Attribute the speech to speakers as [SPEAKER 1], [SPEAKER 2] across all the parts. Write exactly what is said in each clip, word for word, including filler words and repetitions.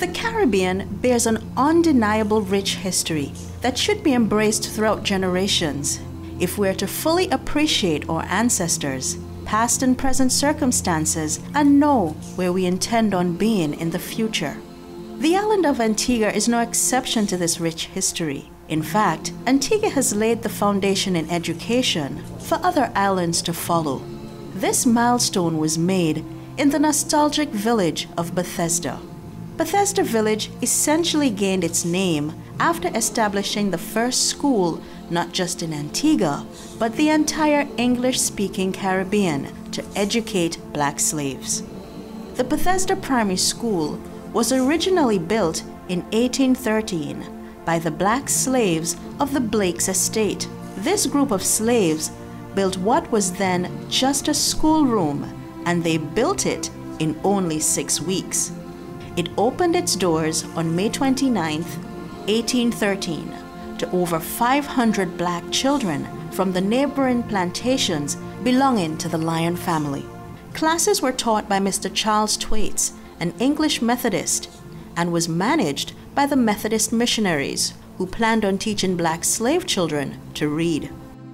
[SPEAKER 1] The Caribbean bears an undeniable rich history that should be embraced throughout generations if we're to fully appreciate our ancestors, past and present circumstances, and know where we intend on being in the future. The island of Antigua is no exception to this rich history. In fact, Antigua has laid the foundation in education for other islands to follow. This milestone was made in the nostalgic village of Bethesda. Bethesda Village essentially gained its name after establishing the first school not just in Antigua, but the entire English-speaking Caribbean to educate black slaves. The Bethesda Primary School was originally built in eighteen thirteen by the black slaves of the Blake's estate. This group of slaves built what was then just a schoolroom, and they built it in only six weeks. It opened its doors on May twenty-ninth, eighteen thirteen, to over five hundred black children from the neighboring plantations belonging to the Lyon family. Classes were taught by Mister Charles Thwaites, an English Methodist, and was managed by the Methodist missionaries who planned on teaching black slave children to read.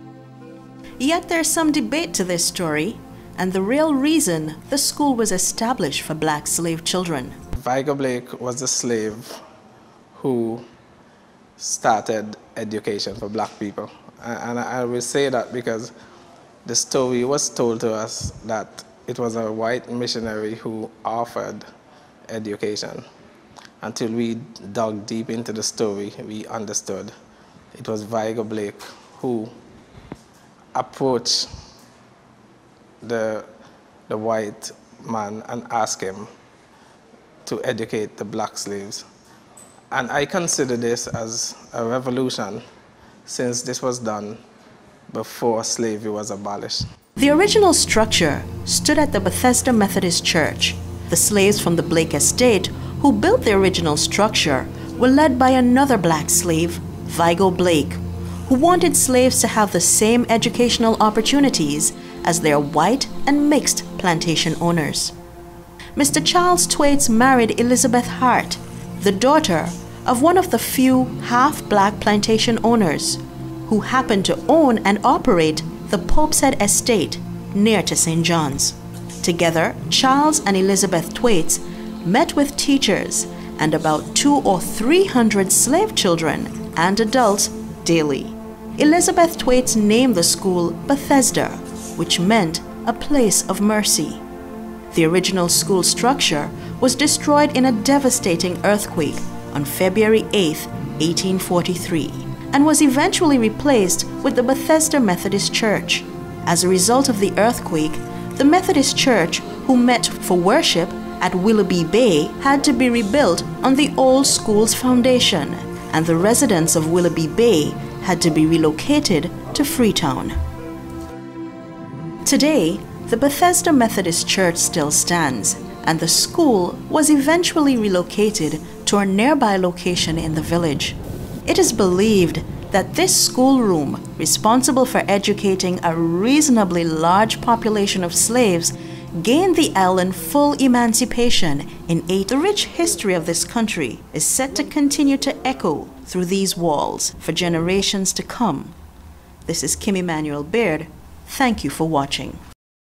[SPEAKER 1] Yet there's some debate to this story and the real reason the school was established for black slave children.
[SPEAKER 2] Vigo Blake was the slave who started education for black people. And I will say that because the story was told to us that it was a white missionary who offered education. Until we dug deep into the story, we understood it was Vigo Blake who approached the, the white man and asked him to educate the black slaves. And I consider this as a revolution since this was done before slavery was abolished.
[SPEAKER 1] The original structure stood at the Bethesda Methodist Church. The slaves from the Blake estate who built the original structure were led by another black slave, Vigo Blake, who wanted slaves to have the same educational opportunities as their white and mixed plantation owners. Mister Charles Thwaites married Elizabeth Hart, the daughter of one of the few half-black plantation owners who happened to own and operate the Pope's Head estate near to Saint John's. Together, Charles and Elizabeth Thwaites met with teachers and about two or three hundred slave children and adults daily. Elizabeth Thwaites named the school Bethesda, which meant a place of mercy. The original school structure was destroyed in a devastating earthquake on February eighth, eighteen forty-three, and was eventually replaced with the Bethesda Methodist Church. As a result of the earthquake, the Methodist Church, who met for worship at Willoughby Bay, had to be rebuilt on the old school's foundation, and the residents of Willoughby Bay had to be relocated to Freetown. Today, the Bethesda Methodist Church still stands, and the school was eventually relocated to a nearby location in the village. It is believed that this schoolroom, responsible for educating a reasonably large population of slaves, gained the island full emancipation in eight. The rich history of this country is set to continue to echo through these walls for generations to come. This is Kim Emmanuel Baird. Thank you for watching.